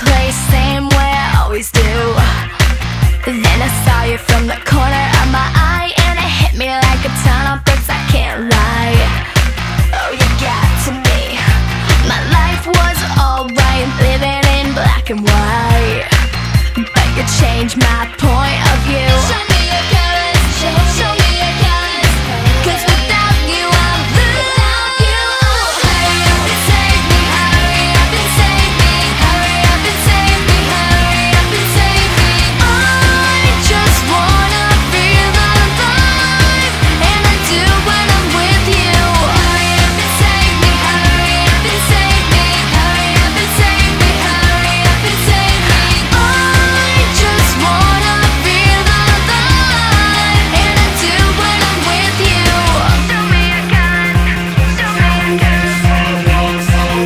place, same way I always do. Then I saw you from the corner of my eye, and it hit me like a ton of bricks, I can't lie. Oh, you got to me. My life was alright, living in black and white, but you changed my point of view. Show me your colors, show me your colors, 'cause without you I'm blue. Hurry up and save me, hurry up and save me, hurry up and save me, hurry up and save me. I just wanna feel alive, and I do when I'm with you. Hurry up and save me, hurry up and save me, hurry up and save me, hurry up and save me. I just wanna feel alive, and I do when I'm with you. Show me your colors, show me your colors.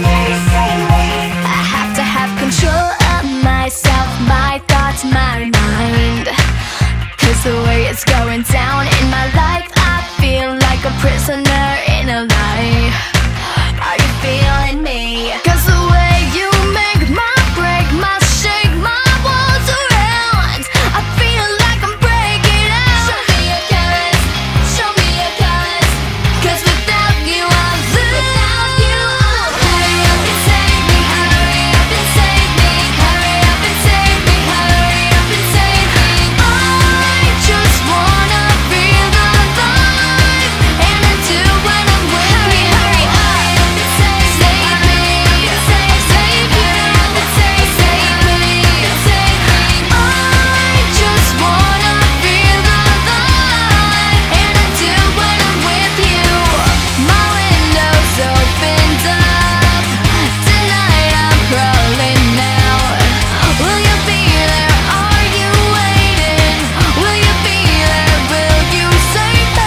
I have to have control of myself, my thoughts, my mind, 'cause the way it's going down in my life, I feel like a prisoner in a lie. Are you feeling me? 'Cause the way you make my break, my shake, my walls around, I feel like I'm breaking out. Show me your colors, show me your colors, 'cause without you I'm blue. Hurry up and save me, hurry up and save me, hurry up and save me, hurry up and save me. I just wanna feel alive, and I do when I'm with you. Hurry up and save me, save you, save me, save me. I just wanna feel alive, and I do when I'm with you. My window's opened up, tonight I'm crawling out. Will you be there? Are you waiting? Will you be there? Will you save me?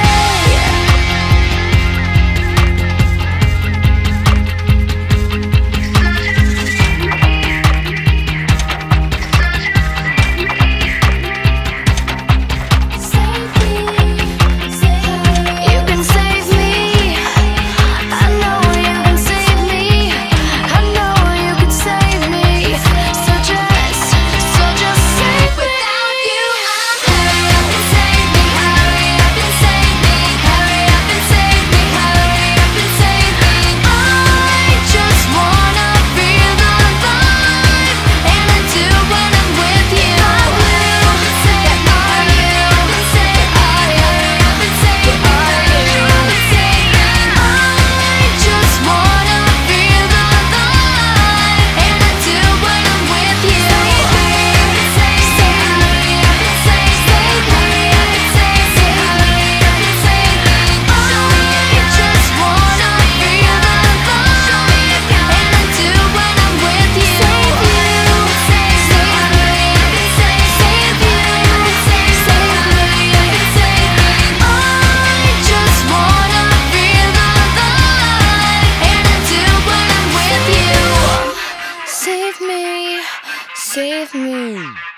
You can save me. I know you can save me. I know you can save me. So just save me. Without you, hurry up and save me. Hurry up and save me. Hurry up and save me. Hurry up and save me. I just wanna feel alive, and I do when I'm with you. Hurry up and save me. Hurry up and save me. Hurry up and save me. Hurry up and save me. I just wanna feel alive, and I do when I'm with you. Hurry up and save me. Hurry up and save me. Hurry up and save me. Hurry up and save me. I just wanna feel alive, and I do when I'm with you. Save you, save me. Hurry up and save me. Save you, save me. Hurry up and save me. I just wanna feel alive, and I do when I'm with you. Save me, save me.